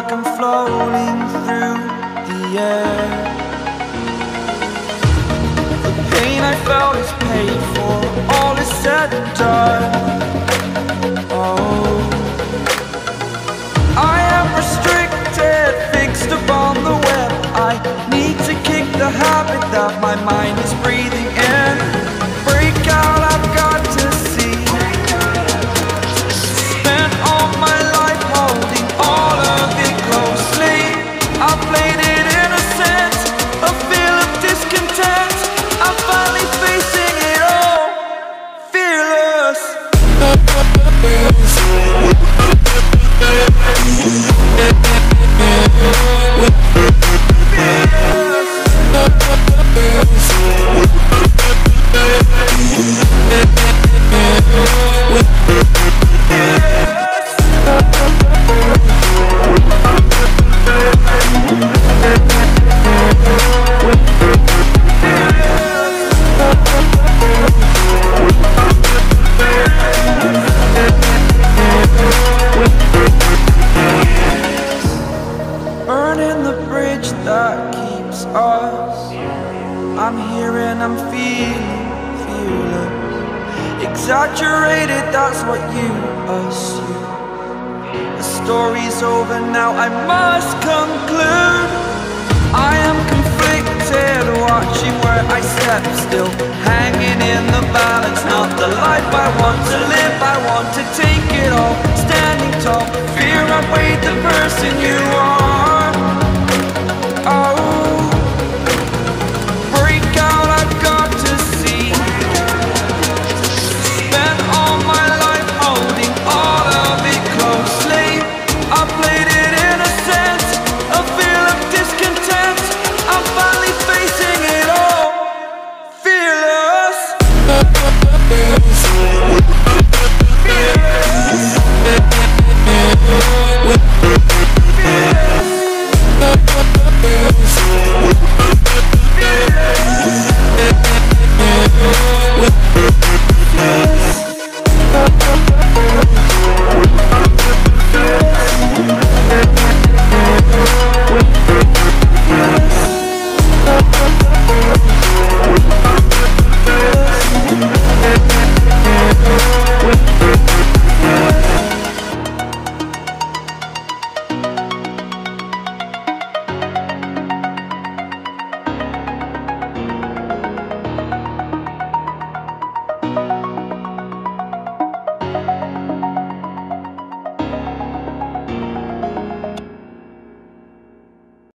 like I'm floating through the air. The pain I felt is paid for, all is said and done. Oh, I am restricted, fixed upon the web. I need to kick the habit that my mind is breathing in. Break out, I've got to see. Spent all my life holding all of it closely. I played it innocent, a feel of discontent. I'm finally facing it all, fearless. Burning the bridge that keeps us. I'm here and I'm feeling fearless. Exaggerated, that's what you assume. The story's over now, I must conclude. I am conflicted, watching where I step still, hanging in the balance. Not the life I want to live, I want to take it all. Standing tall, fear outweighed the person you are. Oh, break out, I've got to see. Spent all my life holding all of it closely. I played it innocent, a feel of discontent. I'm finally facing it all, fearless. Fearless.